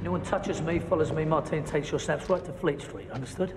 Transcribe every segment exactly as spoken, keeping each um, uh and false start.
Anyone touches me, follows me, Martin takes your snaps right to Fleet Street, understood?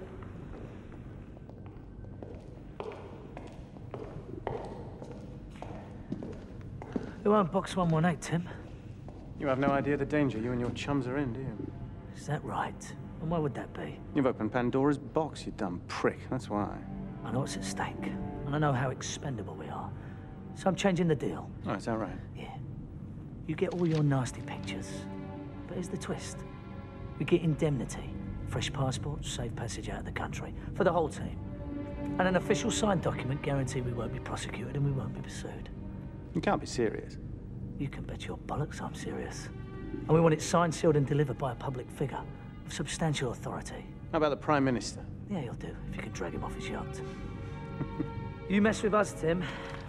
Who owned box one one eight, Tim? You have no idea the danger you and your chums are in, do you? Is that right? And why would that be? You've opened Pandora's box, you dumb prick. That's why. I know what's at stake, and I know how expendable we are. So I'm changing the deal. Oh, is that right? Yeah. You get all your nasty pictures. But here's the twist. We get indemnity. Fresh passports, safe passage out of the country. For the whole team. And an official signed document guaranteeing we won't be prosecuted and we won't be pursued. You can't be serious. You can bet your bollocks I'm serious. And we want it signed, sealed and delivered by a public figure of substantial authority. How about the Prime Minister? Yeah, you'll do, if you can drag him off his yacht. You mess with us, Tim,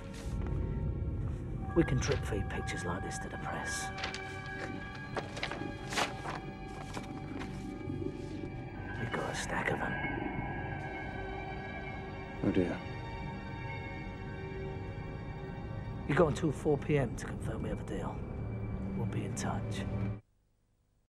we can drip feed pictures like this to the press. We've got a stack of them. Oh dear. You've got until four p m to confirm we have a deal. We'll be in touch.